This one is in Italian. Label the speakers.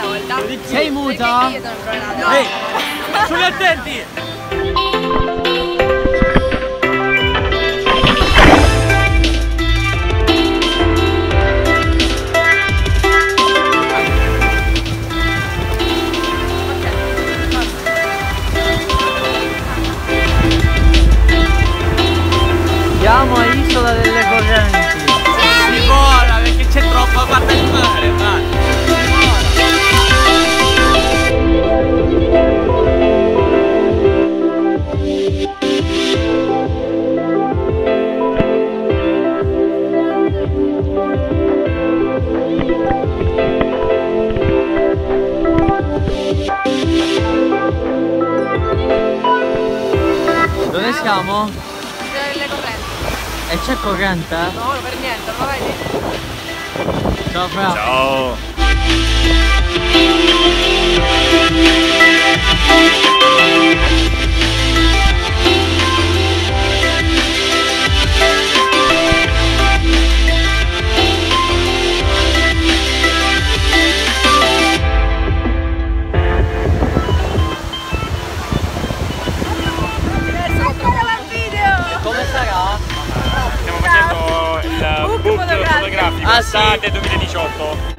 Speaker 1: volta.
Speaker 2: Sei muta?
Speaker 1: Perché io sono drogato.
Speaker 3: Ehi, sugli attenti!
Speaker 2: Siamo a Isola delle Correnti.
Speaker 3: Si vola perché c'è troppa parte di mare, va.
Speaker 2: Dove siamo?
Speaker 1: Delle correnti.
Speaker 2: E c'è corrente?
Speaker 1: No, per niente, lo vedi?
Speaker 2: Ciao Fra.
Speaker 3: Ciao!
Speaker 2: Come sarà?
Speaker 3: Stiamo facendo il book fotografico
Speaker 2: Ah, sì?
Speaker 3: estate 2018.